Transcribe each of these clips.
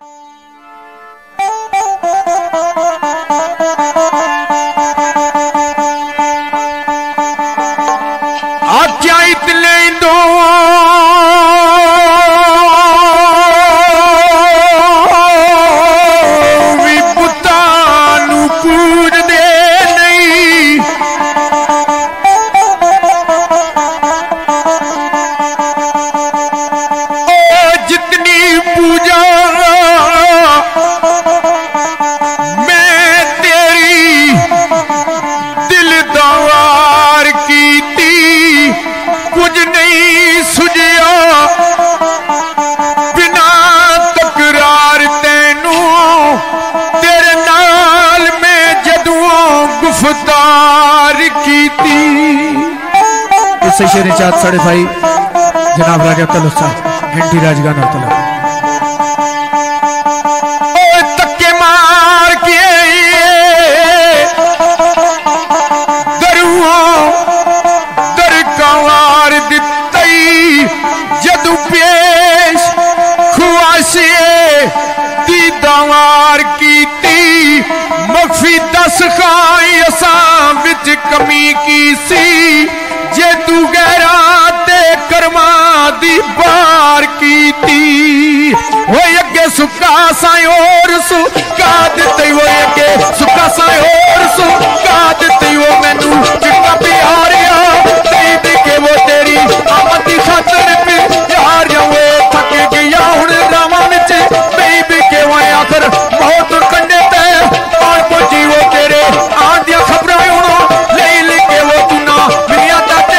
शेर चाँद साढ़े भाई जनाब राजा तलुस साहब घंटी राजगान तक्के मार के दरकार दितई जदू पेश खुआशे दीदार की मखफी दस खाई असा विच कमी की सी जे तू गहरा ते करमा दी बार की वो अगे सुखा साई और सुखा दिते वो अगे सुखा साई और सुखा दिते वो मैनू चिट्टा प्यारिया दे दे के वो तेरी आमद दी खातर प्यार वो थक गया हुण रावां विच बेबी के वो आखिर बहुत कंडे ते और पहुंची वो तेरे आन दी खबरां हुण ले लेके वो तू ना मिलिया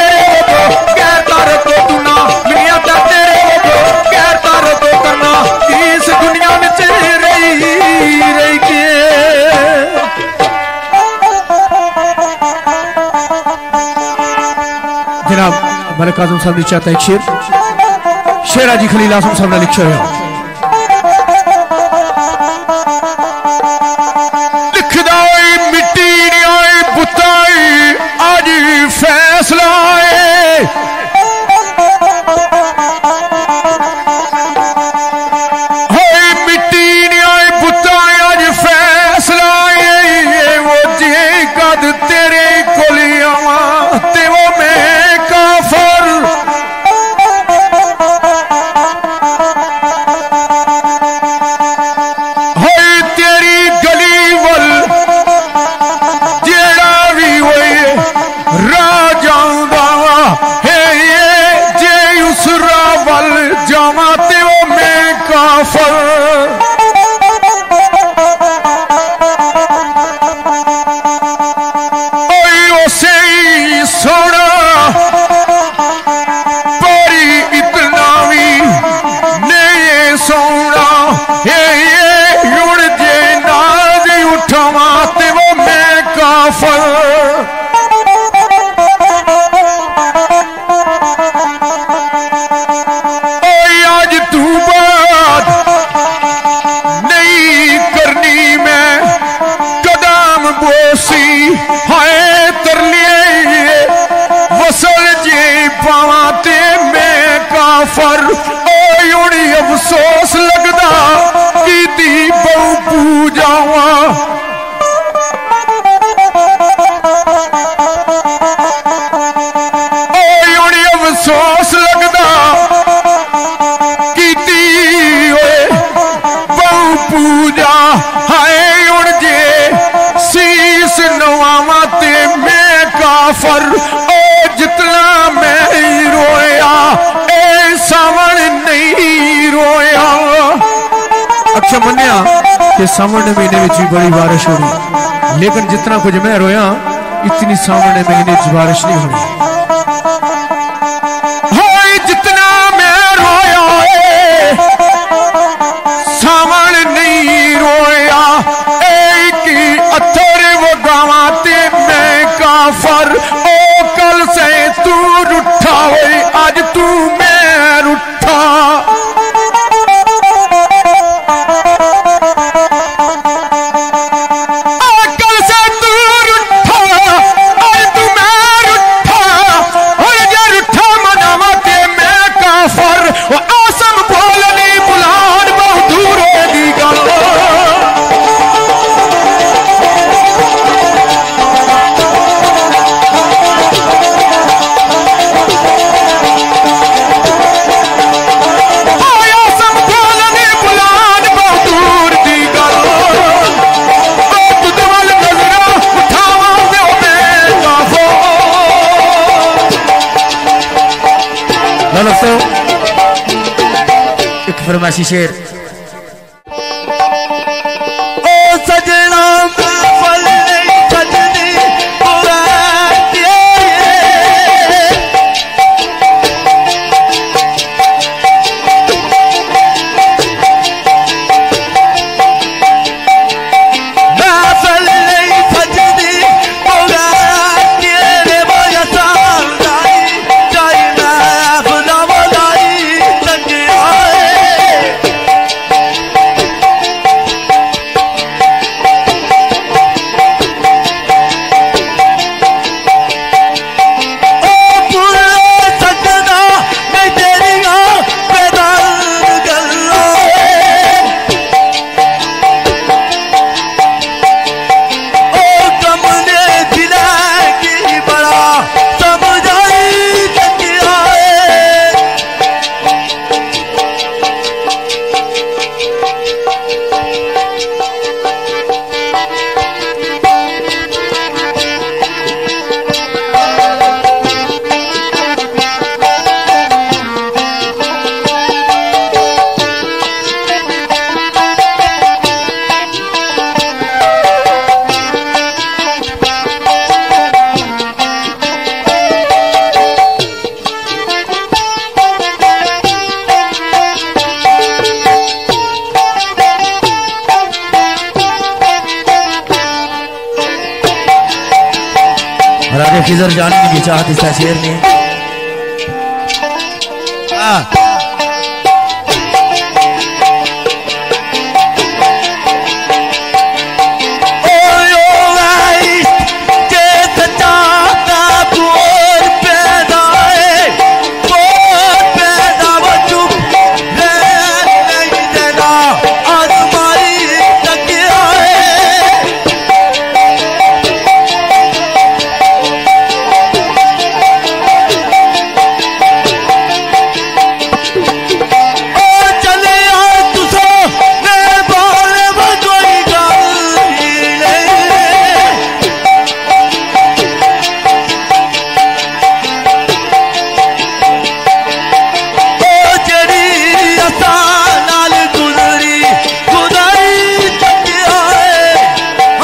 जनाब मलिक आजम साहब ने चाहता एक शेर हाजी खलील आजम साहब ने लिखा है लिखदा मिट्टी बुताई आज फैसला मिट्टी बुताई आज फैसला वो जे कद तेरे कोली आवा ते वो मैं काफर होई तेरी गली वल जेड़ा भी होए राजांदा है जे उस रावल जावा ते वो मैं काफर सोना परी इतना भी नहीं सोना ये हुण जे नाज उठावा ते वो मैं काफर आज तू बात नहीं करनी मैं कदम बोसी हाय तरलिए वसल जे पावाते मैं काफर ओड़ी अफसोस लगदा की दी बहु पूजावा ओड़ी अफसोस लगदा की दी बहु पूजा हाय उड़ जे शीस नवावा ते मैं काफर जितना मैं रोया ए सावण नहीं रोया। अच्छा मन्या कि सावण महीने में भी बड़ी बारिश हो रही, लेकिन जितना कुछ मैं रोया इतनी सावण महीने में बारिश नहीं हो रही। जितना मैं रोया सावण नहीं रोया एक अथर वो गावाते मैं काफर कल से तू रूठा हुई आज तू मैं रूठा कल से तू रूठा आज तू मैं रूठा और ये रूठा मनावते मैं काफर वो आसम बोलनी बुलान बहुत दूर होगी लो दोस्तों एक फरमाइशी शेर। ओ सजना महफल नहीं सजनी खिजर जाने की चाहत इस शेर ने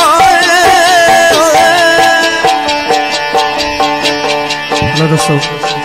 दोस्तों